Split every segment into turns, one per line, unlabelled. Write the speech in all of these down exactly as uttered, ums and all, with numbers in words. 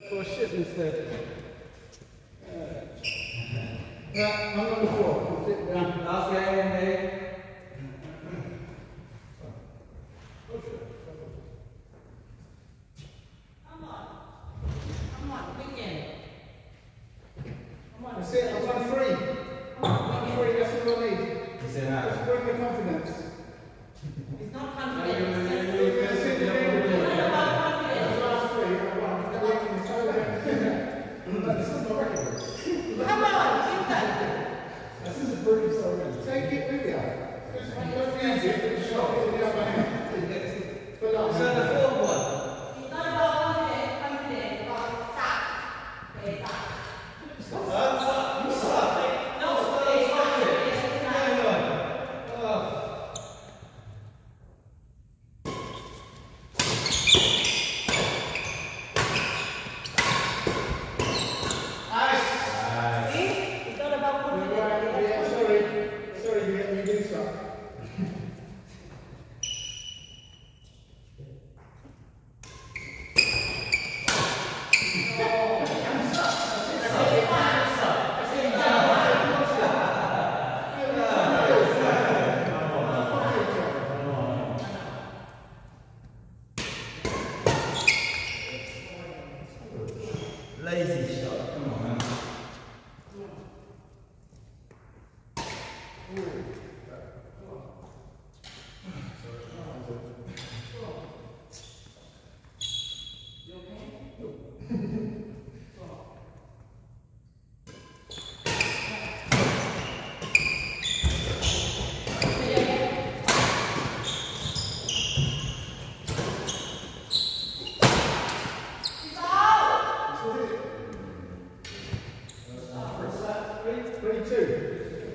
For a ship instead. Yeah, I'm on the floor. Sit down. Okay,
Come on. Come on, begin.
Come on, that's it. I've done three. Come on, I've done three. That's all I need. Just bring the confidence.
It's not confidence.
That's it.
It's not about confidence.
Last three. I won. They're working so well. This is not record.
Come on, keep that.
This is a pretty so good. Take it with you. Don't use it, but shot it in the other hand. For last.
So the fourth one.
It's not about confidence, confidence, it's about stop. Okay, stop.
Stop, stop, you stop.
No, okay, stop. It's not.
Hang on. Oh.
See? It's not about confidence.
Yeah, sorry. Sorry, you get me do stuff.
Lazy shot. Come on, man.
Three, two.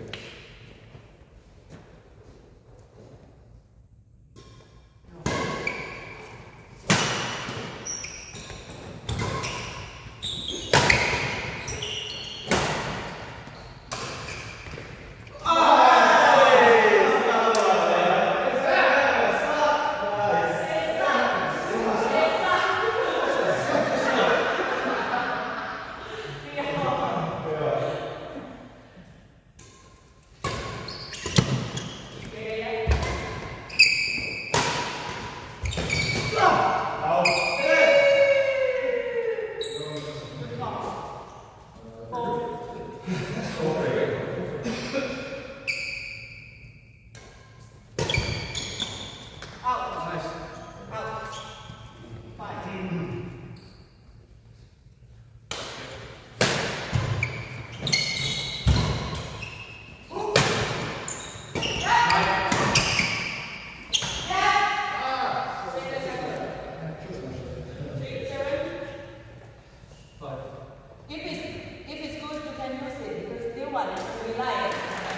If it's, if it's good, you can use it because still one is to rely.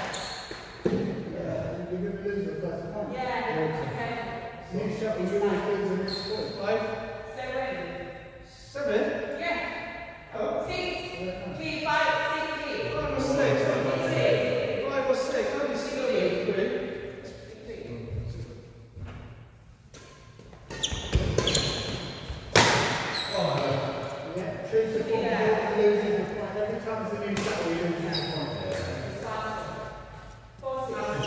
Yeah, you're going to lose the first point.
Yeah, okay.
You shot, you lose the next point.
Five.
Seven.
Seven?
Yeah.
Oh.
Six. Three, five, six, three.
Five or six.
Six.
Five or six. Only seven. Three.
Yeah, choose the point,
Yeah.
losing the point. Every time it's a new shot, we lose the point.
Four, six.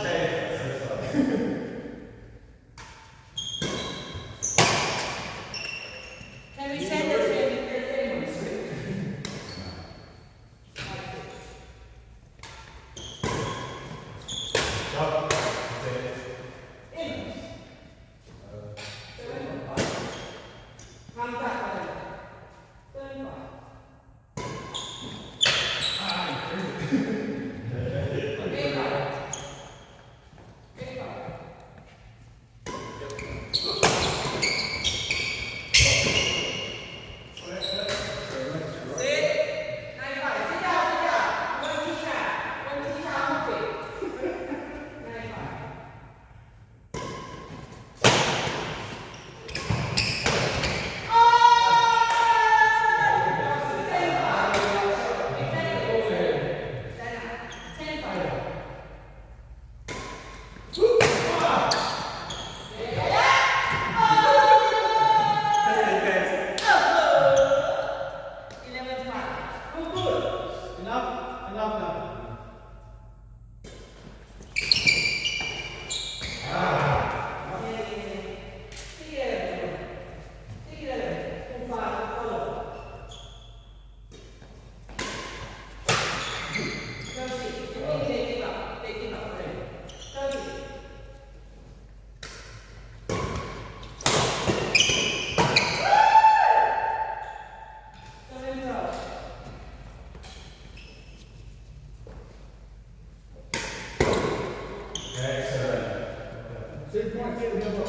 Can we send the same? The same? In. Seven, five. Come back. Seven, five.
get the other